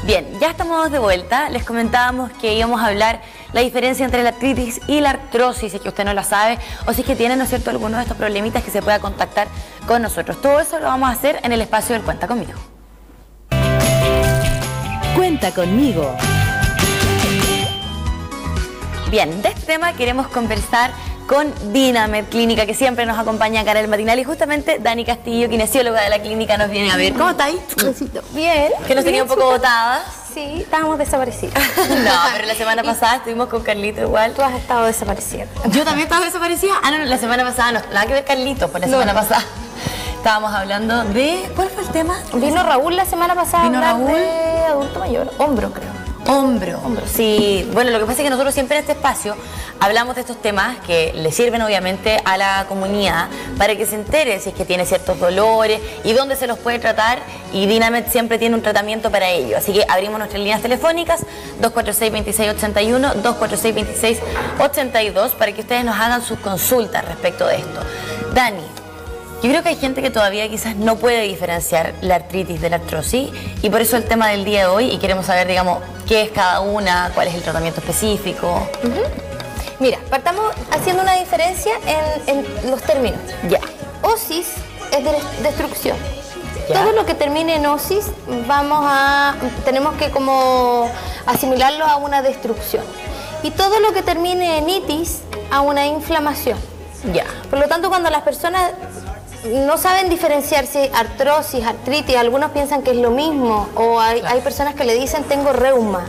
Bien, ya estamos de vuelta. Les comentábamos que íbamos a hablar la diferencia entre la artritis y la artrosis, si es que usted no la sabe, o si es que tiene, ¿no es cierto?, alguno de estos problemitas que se pueda contactar con nosotros. Todo eso lo vamos a hacer en el espacio del Cuenta Conmigo. Cuenta Conmigo. Bien, de este tema queremos conversar con Dinamed Clínica, que siempre nos acompaña acá en el matinal, y justamente Dani Castillo, kinesióloga de la clínica, nos viene a ver. ¿Cómo estáis? Bien. Que nos tenía un poco botadas. Sí, estábamos desaparecidos. No, pero la semana pasada estuvimos con Carlito igual. Tú has estado desaparecida. ¿Yo también estaba desaparecida? Ah, no, la semana pasada no, nada que ver Carlitos, pues la semana pasada. Estábamos hablando de... ¿Cuál fue el tema? Vino Raúl la semana pasada. Vino Raúl. De adulto mayor, hombro creo. Hombro. Sí, bueno, lo que pasa es que nosotros siempre en este espacio hablamos de estos temas que le sirven obviamente a la comunidad para que se entere si es que tiene ciertos dolores y dónde se los puede tratar, y Dinamed siempre tiene un tratamiento para ello. Así que abrimos nuestras líneas telefónicas 246-2681, 246-2682 para que ustedes nos hagan sus consultas respecto de esto. Dani, yo creo que hay gente que todavía quizás no puede diferenciar la artritis de la artrosis, y por eso el tema del día de hoy, y queremos saber, digamos, qué es cada una, cuál es el tratamiento específico. Mira, partamos haciendo una diferencia en los términos. Ya. Osis es de destrucción. Ya. Todo lo que termine en osis tenemos que como asimilarlo a una destrucción. Y todo lo que termine en itis a una inflamación. Ya. Por lo tanto, cuando las personas no saben diferenciar si artrosis, artritis, algunos piensan que es lo mismo, o hay personas que le dicen tengo reuma,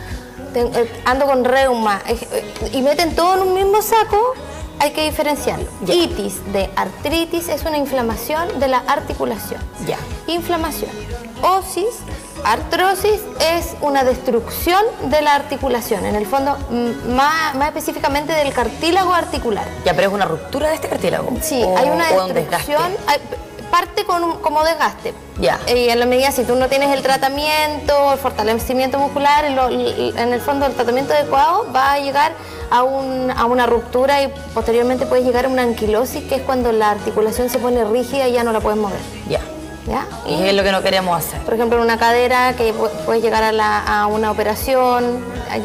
ando con reuma, y meten todo en un mismo saco. Hay que diferenciarlo. Ya. Itis de artritis es una inflamación de la articulación. Ya. Inflamación. Osis, artrosis es una destrucción de la articulación, en el fondo más específicamente del cartílago articular. Ya, pero es una ruptura de este cartílago. Sí, o, hay una o un destrucción, parte como desgaste. Ya. Y en la medida, si tú no tienes el tratamiento, el fortalecimiento muscular, en el fondo el tratamiento adecuado va a llegar a una ruptura, y posteriormente puede llegar a una anquilosis, que es cuando la articulación se pone rígida y ya no la puedes mover. Ya. ¿Ya? Y es lo que no queremos hacer. Por ejemplo, en una cadera, que puedes llegar a una operación,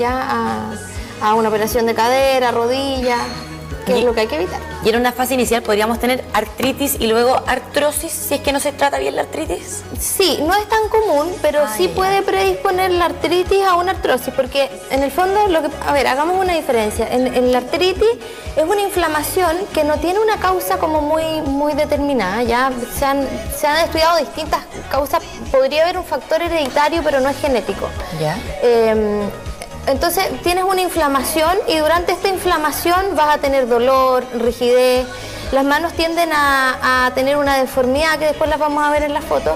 a una operación de cadera, rodilla, que es lo que hay que evitar. Y en una fase inicial podríamos tener artritis y luego artrosis, si es que no se trata bien la artritis. Sí, no es tan común, pero sí puede predisponer la artritis a una artrosis, porque en el fondo, hagamos una diferencia. En la artritis es una inflamación que no tiene una causa como muy determinada. Ya se han estudiado distintas causas. Podría haber un factor hereditario, pero no es genético. Ya. Entonces tienes una inflamación, y durante esta inflamación vas a tener dolor, rigidez. Las manos tienden a tener una deformidad, que después las vamos a ver en la foto.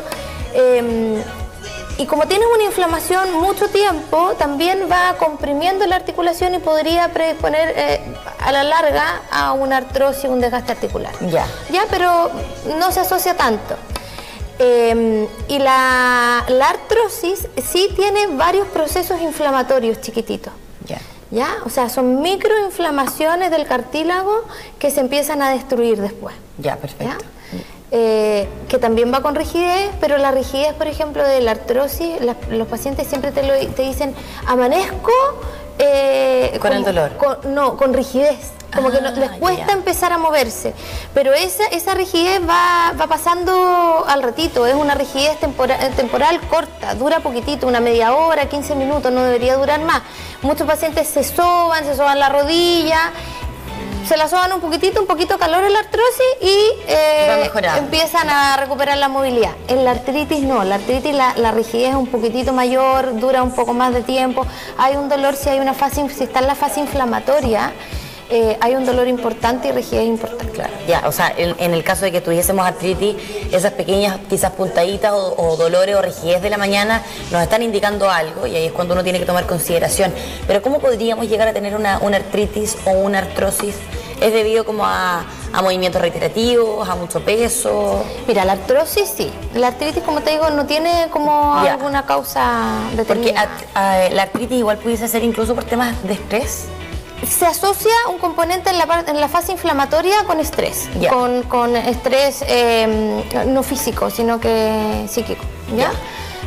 Y como tienes una inflamación mucho tiempo, también va comprimiendo la articulación y podría predisponer a la larga a una artrosis, un desgaste articular. Ya. Pero no se asocia tanto. Y la artrosis sí tiene varios procesos inflamatorios chiquititos. ¿Ya? O sea, son microinflamaciones del cartílago que se empiezan a destruir después. Ya, perfecto. ¿Ya? Que también va con rigidez, pero la rigidez, por ejemplo, de la artrosis, los pacientes siempre te dicen, amanezco con el dolor. Con rigidez. Como que les cuesta empezar a moverse, pero esa rigidez va pasando al ratito. Es una rigidez temporal corta, dura poquitito, una media hora, 15 minutos, no debería durar más. Muchos pacientes se soban la rodilla, se la soban un poquito calor en la artrosis, y empiezan a recuperar la movilidad. En la artritis no, la artritis la rigidez es un poquitito mayor, dura un poco más de tiempo. Hay un dolor si está en la fase inflamatoria. Hay un dolor importante y rigidez importante. Claro. Ya, o sea, en el caso de que tuviésemos artritis, esas pequeñas quizás puntaditas o dolores o rigidez de la mañana nos están indicando algo, y ahí es cuando uno tiene que tomar consideración. Pero ¿cómo podríamos llegar a tener una artritis o una artrosis? ¿Es debido como a movimientos reiterativos, a mucho peso? Mira, la artrosis sí. La artritis, como te digo, no tiene como alguna causa determinada. Porque la artritis igual pudiese ser incluso por temas de estrés. Se asocia un componente en la fase inflamatoria con estrés, con estrés no físico, sino que psíquico, ¿ya?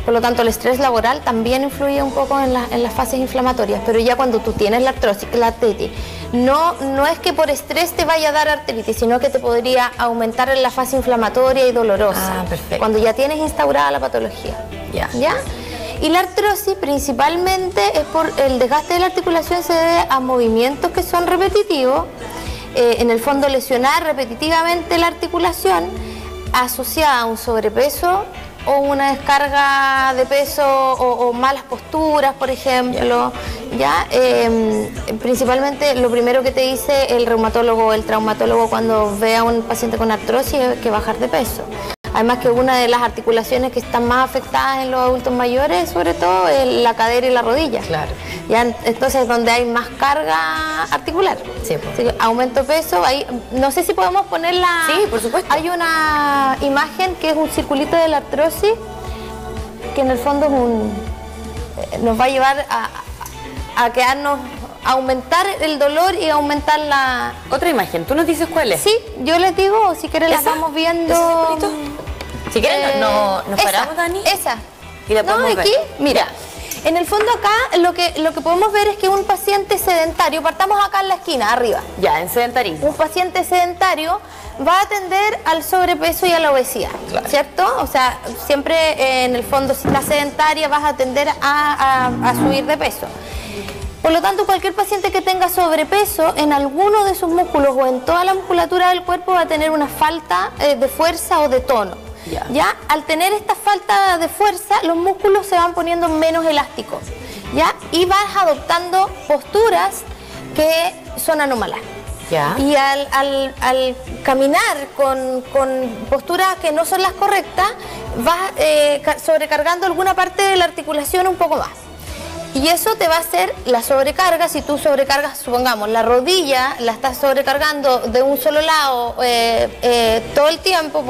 Por lo tanto, el estrés laboral también influye un poco en las fases inflamatorias, pero ya cuando tú tienes la artritis, no es que por estrés te vaya a dar artritis, sino que te podría aumentar en la fase inflamatoria y dolorosa. Ah, perfecto. Cuando ya tienes instaurada la patología. ¿Ya? Y la artrosis principalmente es por el desgaste de la articulación, se debe a movimientos que son repetitivos, en el fondo lesionar repetitivamente la articulación asociada a un sobrepeso o una descarga de peso o malas posturas, por ejemplo. ¿Ya? Principalmente lo primero que te dice el reumatólogo o el traumatólogo cuando ve a un paciente con artrosis es que bajar de peso. Además que una de las articulaciones que están más afectadas en los adultos mayores, sobre todo, es la cadera y la rodilla. Claro. Ya, entonces, donde hay más carga articular. Sí, pues. Así que aumento de peso, ahí, no sé si podemos ponerla. Sí, por supuesto. Hay una imagen que es un circulito de la artrosis, que en el fondo es nos va a llevar a quedarnos, a aumentar el dolor y aumentar la... Otra imagen, ¿tú nos dices cuál es? Sí, yo les digo, si quieren las vamos viendo. Si quieren, nos paramos, Dani. Esa. Y la podemos aquí, ver. mira. En el fondo acá lo que podemos ver es que un paciente sedentario, partamos acá en la esquina, arriba. Ya, en sedentarismo. Un paciente sedentario va a atender al sobrepeso y a la obesidad, claro. ¿cierto? O sea, siempre en el fondo, si estás sedentaria, vas a tender a subir de peso. Por lo tanto, cualquier paciente que tenga sobrepeso en alguno de sus músculos o en toda la musculatura del cuerpo va a tener una falta de fuerza o de tono. ¿Ya? Al tener esta falta de fuerza, los músculos se van poniendo menos elásticos, ¿ya? Y vas adoptando posturas que son anómalas. ¿Ya? Y al caminar con posturas que no son las correctas, vas sobrecargando alguna parte de la articulación un poco más. Y eso te va a hacer la sobrecarga. Si tú sobrecargas, supongamos, la rodilla, la estás sobrecargando de un solo lado todo el tiempo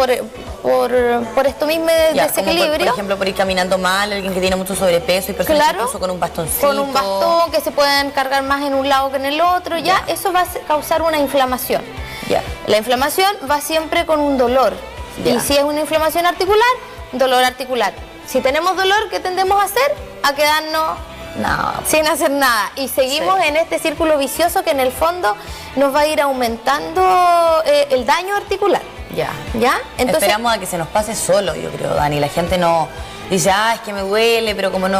por esto mismo desequilibrio. Por ejemplo, por ir caminando mal, alguien que tiene mucho sobrepeso y personas que incluso con un bastoncito. Con un bastón que se pueden cargar más en un lado que en el otro, ya eso va a causar una inflamación. La inflamación va siempre con un dolor. Y si es una inflamación articular, dolor articular. Si tenemos dolor, ¿qué tendemos a hacer? A quedarnos sin hacer nada. Y seguimos en este círculo vicioso que en el fondo nos va a ir aumentando el daño articular. ¿Ya? Entonces, esperamos a que se nos pase solo, yo creo, Dani. La gente no dice, es que me duele, pero como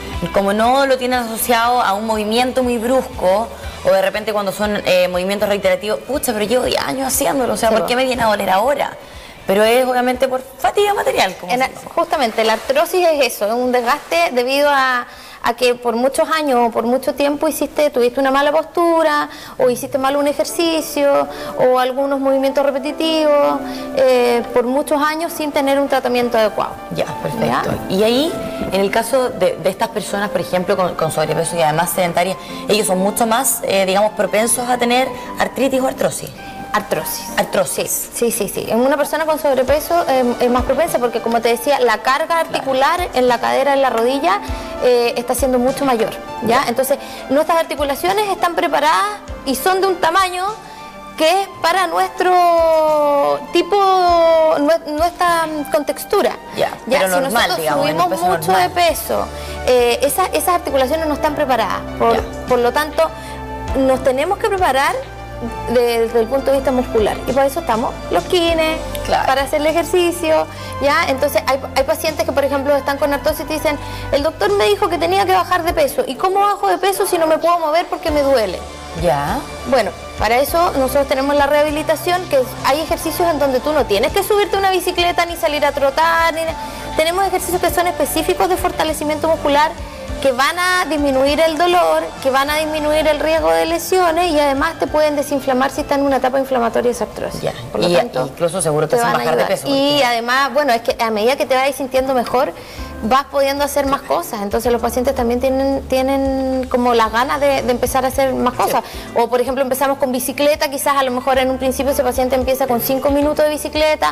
no lo tienen asociado a un movimiento muy brusco, o de repente cuando son movimientos reiterativos, pucha, pero llevo 10 años haciéndolo, o sea, ¿por qué me viene a doler ahora? Pero es obviamente por fatiga material. Justamente, la artrosis es eso, es un desgaste debido a que por muchos años o por mucho tiempo tuviste una mala postura, o hiciste mal un ejercicio, o algunos movimientos repetitivos, por muchos años sin tener un tratamiento adecuado. Ya, perfecto. ¿Ya? Y ahí, en el caso de estas personas, por ejemplo, con sobrepeso y además sedentarias, ellos son mucho más, digamos, propensos a tener artritis o artrosis. Artrosis. Sí. En una persona con sobrepeso es más propensa porque, como te decía, la carga articular en la cadera, en la rodilla, está siendo mucho mayor. ¿Ya? Entonces, nuestras articulaciones están preparadas y son de un tamaño que es para nuestro tipo, nuestra contextura. Pero si normal, nosotros digamos, subimos mucho normal de peso, esas articulaciones no están preparadas. Por lo tanto, nos tenemos que preparar desde el punto de vista muscular, y por eso estamos los kines, para hacer el ejercicio, ¿ya? Entonces hay pacientes que, por ejemplo, están con artrosis y te dicen, el doctor me dijo que tenía que bajar de peso, ¿y cómo bajo de peso si no me puedo mover porque me duele? Bueno, para eso nosotros tenemos la rehabilitación, que hay ejercicios en donde tú no tienes que subirte a una bicicleta ni salir a trotar, tenemos ejercicios que son específicos de fortalecimiento muscular, que van a disminuir el dolor, que van a disminuir el riesgo de lesiones y además te pueden desinflamar si están en una etapa inflamatoria de esa artrosis. Por lo tanto, incluso seguro te hacen bajar de peso. Y además, bueno, es que a medida que te vas sintiendo mejor, vas pudiendo hacer más cosas. Entonces los pacientes también tienen como las ganas de empezar a hacer más cosas. O por ejemplo empezamos con bicicleta, quizás a lo mejor en un principio ese paciente empieza con 5 minutos de bicicleta,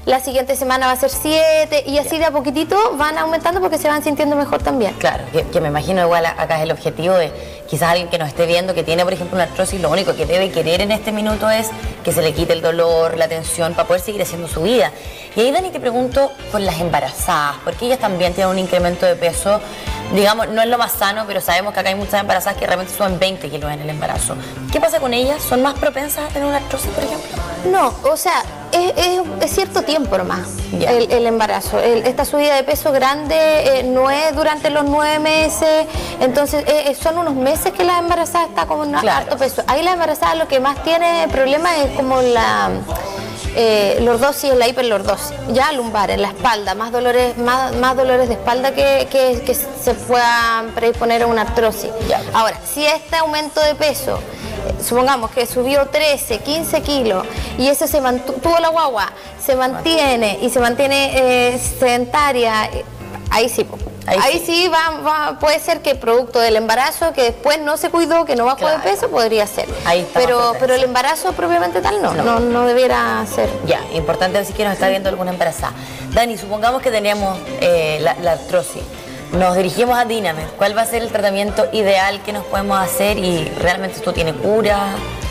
la siguiente semana va a ser 7 y así de a poquitito van aumentando porque se van sintiendo mejor también. Claro, que me imagino igual acá es el objetivo de quizás alguien que nos esté viendo que tiene, por ejemplo, una artrosis, lo único que debe querer en este minuto es que se le quite el dolor, la tensión para poder seguir haciendo su vida. Y ahí, Dani, te pregunto por las embarazadas, porque ellas también tienen un incremento de peso, digamos, no es lo más sano, pero sabemos que acá hay muchas embarazadas que realmente suben 20 kilos en el embarazo. ¿Qué pasa con ellas? ¿Son más propensas a tener una artrosis, por ejemplo? No, o sea, es cierto tiempo nomás el embarazo. Esta subida de peso grande no es durante los 9 meses, entonces son unos meses que la embarazada está como en alto peso. Ahí la embarazada lo que más tiene problemas es como la lordosis, la hiperlordosis, ya lumbar, en la espalda, más dolores de espalda que se puedan predisponer a una artrosis. Ahora, si este aumento de peso, supongamos que subió 13, 15 kilos y eso tuvo la guagua, se mantiene y se mantiene sedentaria, ahí sí. Ahí sí puede ser que producto del embarazo, que después no se cuidó, que no bajó de peso, podría ser. Pero el embarazo propiamente tal no debiera ser. Ya, importante decir que nos está viendo alguna embarazada. Dani, supongamos que tenemos la artrosis. Nos dirigimos a Dinamed. ¿Cuál va a ser el tratamiento ideal que nos podemos hacer y realmente esto tiene cura?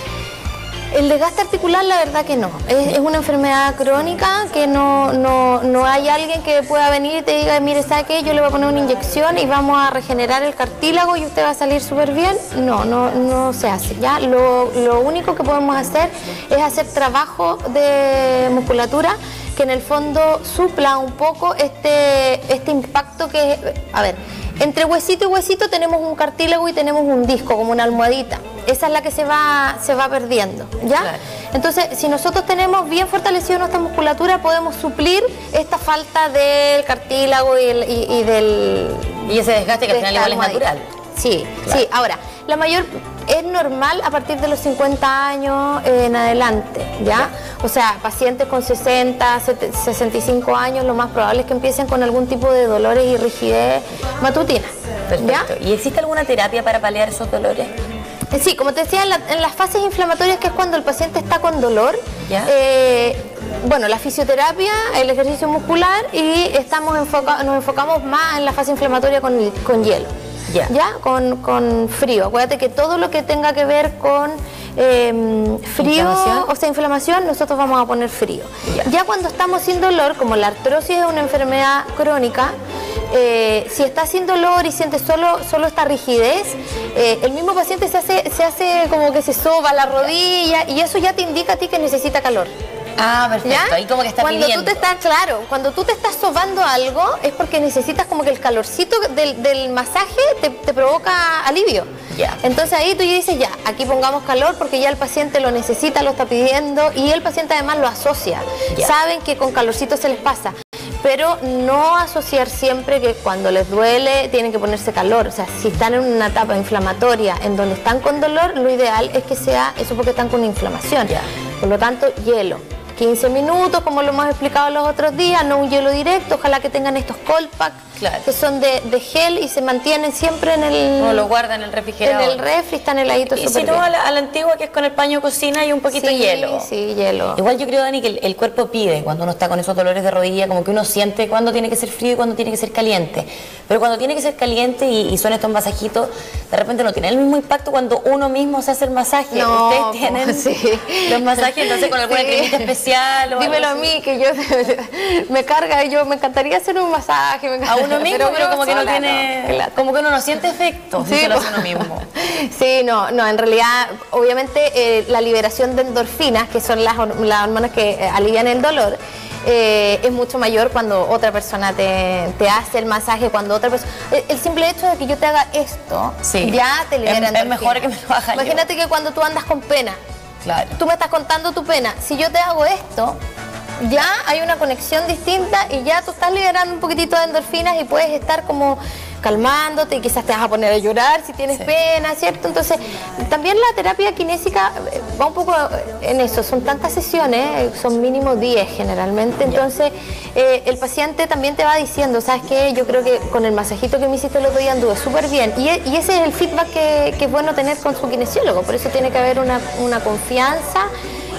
El desgaste articular, la verdad que no. Es una enfermedad crónica que no hay alguien que pueda venir y te diga, mire, ¿sabe qué? Yo le voy a poner una inyección y vamos a regenerar el cartílago y usted va a salir súper bien. No se hace. ¿Ya? Lo único que podemos hacer es hacer trabajo de musculatura que en el fondo supla un poco este impacto que, a ver, entre huesito y huesito tenemos un cartílago y tenemos un disco, como una almohadita. Esa es la que se va perdiendo, ¿ya? Claro. Entonces, si nosotros tenemos bien fortalecida nuestra musculatura, podemos suplir esta falta del cartílago y ese desgaste que al final igual es natural. Sí, claro. Sí. Ahora, es normal a partir de los 50 años en adelante, ¿ya? O sea, pacientes con 60, 65 años, lo más probable es que empiecen con algún tipo de dolores y rigidez matutina. Perfecto. ¿Ya? ¿Y existe alguna terapia para paliar esos dolores? Sí, como te decía, en las fases inflamatorias, que es cuando el paciente está con dolor, bueno, la fisioterapia, el ejercicio muscular y nos enfocamos más en la fase inflamatoria con hielo. ¿Ya? Con frío. Acuérdate que todo lo que tenga que ver con frío, o sea, inflamación, nosotros vamos a poner frío. Ya cuando estamos sin dolor, como la artrosis es una enfermedad crónica, si está sin dolor y siente solo esta rigidez, el mismo paciente se hace como que se soba la rodilla y eso ya te indica a ti que necesita calor. Ah, perfecto. ¿Ya? Ahí como que está pidiendo. Cuando tú te estás sobando algo es porque necesitas como que el calorcito del masaje te provoca alivio. Ya. Entonces ahí tú ya dices, ya, aquí pongamos calor porque ya el paciente lo necesita, lo está pidiendo y el paciente además lo asocia. Ya. Saben que con calorcito se les pasa. Pero no asociar siempre que cuando les duele tienen que ponerse calor. O sea, si están en una etapa inflamatoria en donde están con dolor, lo ideal es que sea eso porque están con inflamación. Ya. Por lo tanto, hielo. 15 minutos, como lo hemos explicado los otros días, no un hielo directo, ojalá que tengan estos cold pack, que son de gel y se mantienen siempre en el... O lo guardan en el refrigerador. En el refri, están heladitos súper bien. Y si no, a la antigua, que es con el paño de cocina y un poquito de hielo. Sí, hielo. Igual yo creo, Dani, que el cuerpo pide, cuando uno está con esos dolores de rodilla, como que uno siente cuándo tiene que ser frío y cuándo tiene que ser caliente. Pero cuando tiene que ser caliente y son estos masajitos, de repente no tiene el mismo impacto cuando uno mismo se hace el masaje. No, ustedes tienen los masajes, entonces con alguna cremita especial o dímelo a mí, que yo me carga, yo me encantaría hacer un masaje. A uno mismo, pero como que no tiene, claro. Como que uno no siente efecto si se lo hace uno mismo. Sí, no, en realidad, obviamente la liberación de endorfinas, que son las hormonas que alivian el dolor, es mucho mayor cuando otra persona te hace el masaje, cuando otra persona... El simple hecho de que yo te haga esto, ya te libera endorfinas. Es mejor que me lo haga Imagínate que cuando tú andas con pena, claro. Tú me estás contando tu pena, si yo te hago esto, ya hay una conexión distinta y ya tú estás liberando un poquitito de endorfinas y puedes estar como calmándote y quizás te vas a poner a llorar si tienes pena, ¿cierto? Entonces, también la terapia kinésica va un poco en eso, son tantas sesiones, son mínimo 10 generalmente, entonces el paciente también te va diciendo, ¿sabes qué? Yo creo que con el masajito que me hiciste el otro día anduve súper bien y ese es el feedback que es bueno tener con su kinesiólogo, por eso tiene que haber una confianza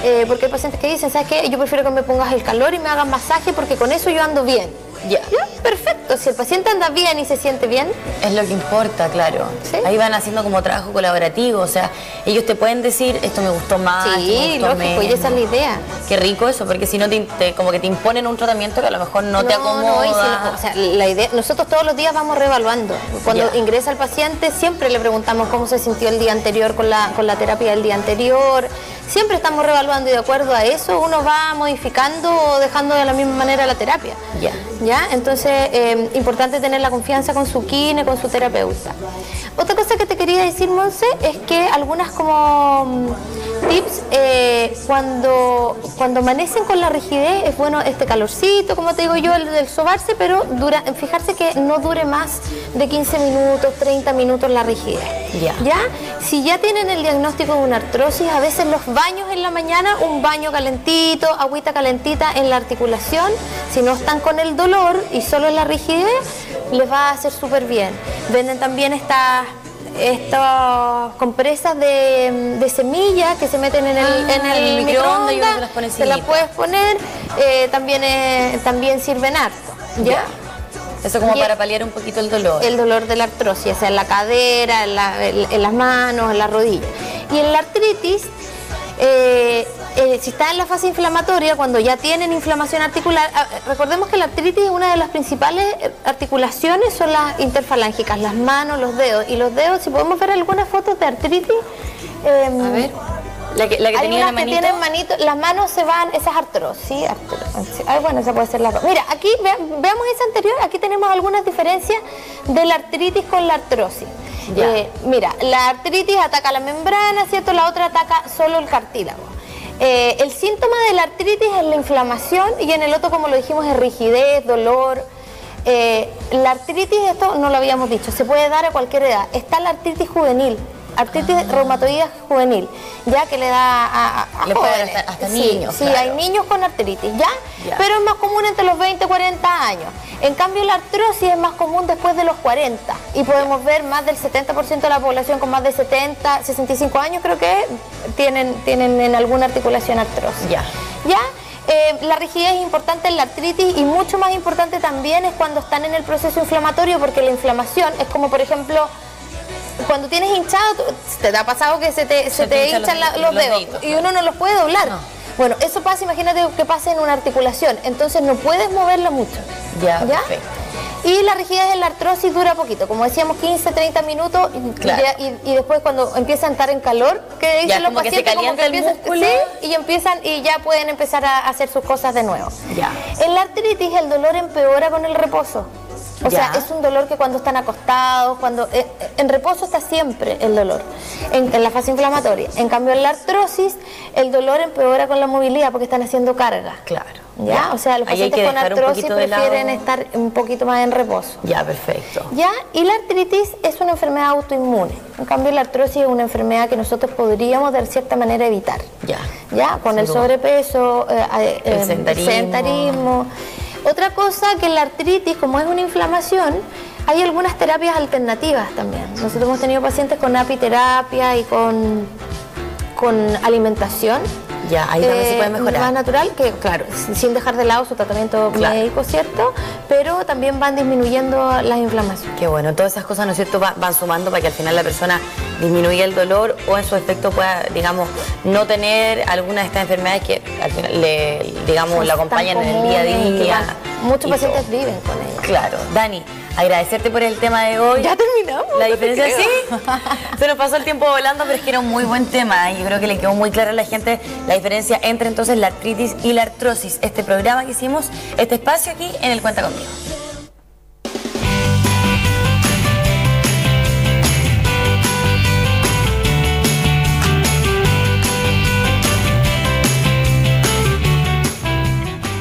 porque hay pacientes que dicen, ¿sabes qué? Yo prefiero que me pongas el calor y me hagas masaje porque con eso yo ando bien. Ya. Perfecto, si el paciente anda bien y se siente bien. Es lo que importa, claro. ¿Sí? Ahí van haciendo como trabajo colaborativo, o sea, ellos te pueden decir, esto me gustó más, esto me Sí, gustó lógico, y menos. esa es la idea. Qué rico eso, porque si no como que te imponen un tratamiento que a lo mejor no te acomoda. Y o sea, la idea, nosotros todos los días vamos reevaluando. Cuando Ya. ingresa el paciente, siempre le preguntamos cómo se sintió el día anterior con la terapia del día anterior. Siempre estamos reevaluando y de acuerdo a eso uno va modificando o dejando de la misma manera la terapia. Ya. ¿Ya? Entonces, importante tener la confianza con su kine, con su terapeuta. Otra cosa que te quería decir, Monse, es que algunas como tips, cuando amanecen con la rigidez, es bueno este calorcito, como te digo yo, el del sobarse, pero fijarse que no dure más de 15 minutos, 30 minutos la rigidez. Ya. ¿Ya? Si ya tienen el diagnóstico de una artrosis, a veces los baños en la mañana, un baño calentito, agüita calentita en la articulación, si no están con el dolor y solo en la rigidez, les va a hacer súper bien. Venden también estas compresas de semilla que se meten en el microondas y uno se las pone se las encimita. puedes poner, también sirven harto. ¿Ya? Eso como Y para paliar un poquito el dolor. El dolor de la artrosis, o sea, en la cadera, en las manos, en las rodillas. Y en la artritis, si está en la fase inflamatoria, cuando ya tienen inflamación articular, recordemos que la artritis, una de las principales articulaciones son las interfalángicas, las manos, los dedos. Y los dedos, si podemos ver algunas fotos de artritis, A ver, la que hay tenía la unas que manito. tienen manito, las manos se van, esa es artrosis, ¿sí? Bueno, esa puede ser la... Mira, aquí veamos esa anterior, aquí tenemos algunas diferencias de la artritis con la artrosis. Ya. Mira, la artritis ataca la membrana, ¿cierto? La otra ataca solo el cartílago. El síntoma de la artritis es la inflamación y en el otro, como lo dijimos, es rigidez, dolor. La artritis, esto no lo habíamos dicho, se puede dar a cualquier edad. Está la artritis juvenil, artritis reumatoide juvenil, ya que le da a Le puede jóvenes. dar hasta niños, Sí, claro. hay niños con artritis, ¿ya? Ya. Pero es más común entre los 20 y 40 años. En cambio, la artrosis es más común después de los 40 y podemos ver más del 70% de la población con más de 70, 65 años creo que tienen en alguna articulación artrosis. Ya. ¿Ya? La rigidez es importante en la artritis y mucho más importante también es cuando están en el proceso inflamatorio, porque la inflamación es como, por ejemplo, cuando tienes hinchado, ¿te ha pasado que se te hinchan los dedos deditos, y uno no los puede doblar? No. Bueno, eso pasa, imagínate que pasa en una articulación, entonces no puedes moverla mucho. Ya, perfecto. Y la rigidez en la artrosis dura poquito, como decíamos, 15, 30 minutos, Claro. y después cuando empieza a entrar en calor, que dicen Ya, los como que se pacientes, como que calienta el empiezan, músculo. sí, y ya pueden empezar a hacer sus cosas de nuevo. Ya. En la artritis el dolor empeora con el reposo. O Ya. sea, es un dolor que cuando están acostados, en reposo está siempre el dolor, en la fase inflamatoria. En cambio, en la artrosis, el dolor empeora con la movilidad porque están haciendo carga. Claro. ¿Ya? O sea, los Ahí hay pacientes que con dejar un artrosis poquito de prefieren lado. estar un poquito más en reposo. Ya, perfecto. ¿Ya? Y la artritis es una enfermedad autoinmune. En cambio, la artrosis es una enfermedad que nosotros podríamos de cierta manera evitar. Ya. ¿Ya? Con el Sin duda. sobrepeso, El sedentarismo. Otra cosa que en la artritis, como es una inflamación, hay algunas terapias alternativas también. Nosotros hemos tenido pacientes con apiterapia y con alimentación. Ya, ahí también se puede mejorar. Más natural, que claro, sin dejar de lado su tratamiento Claro. médico, ¿cierto? Pero también van disminuyendo las inflamaciones. Qué bueno, todas esas cosas, ¿no es cierto?, van sumando para que al final la persona disminuya el dolor o en su efecto pueda, digamos, no tener alguna de estas enfermedades que al final digamos, la acompañan en el día a día. Muchos y pacientes todo. viven con ella. Claro. Dani, agradecerte por el tema de hoy. Ya terminamos. La no te diferencia, creo. sí, se nos pasó el tiempo volando, pero es que era un muy buen tema y yo creo que le quedó muy clara a la gente la diferencia entre entonces la artritis y la artrosis. Este programa que hicimos, este espacio aquí en el Cuenta Conmigo.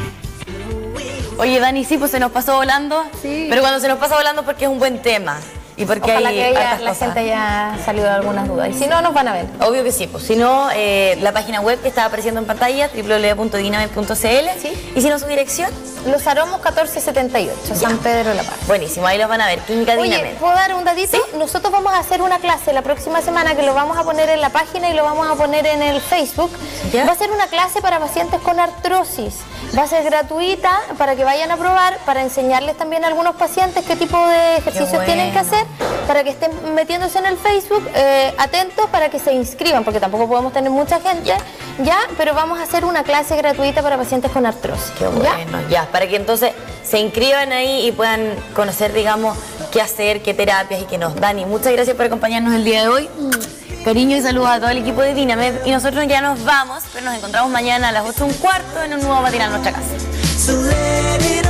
Oye, Dani, sí, pues se nos pasó volando, Sí. pero cuando se nos pasa volando porque es un buen tema. Y porque ojalá hay que hartas la cosas. gente haya salido de algunas dudas. Y si no, nos van a ver. Obvio que sí, pues si no, la página web que está apareciendo en pantalla, www.dinamit.cl. Sí. Y si no, su dirección. Los Aromos 1478, San Pedro de la Paz. Buenísimo, ahí los van a ver. Clínica Oye, Dinamit. ¿puedo dar un datito? ¿Sí? Nosotros vamos a hacer una clase la próxima semana que lo vamos a poner en la página y lo vamos a poner en el Facebook. ¿Ya? Va a ser una clase para pacientes con artrosis. Va a ser gratuita para que vayan a probar, para enseñarles también a algunos pacientes qué tipo de ejercicios bueno. tienen que hacer, para que estén metiéndose en el Facebook, atentos para que se inscriban, porque tampoco podemos tener mucha gente, ya, pero vamos a hacer una clase gratuita para pacientes con artrosis. Qué bueno, ya, para que entonces se inscriban ahí y puedan conocer, digamos, qué hacer, qué terapias y qué nos dan. Y muchas gracias por acompañarnos el día de hoy. Cariño y saludos a todo el equipo de Dinamit. Y nosotros ya nos vamos, pero nos encontramos mañana a las 8:15 en un nuevo matinal en nuestra casa.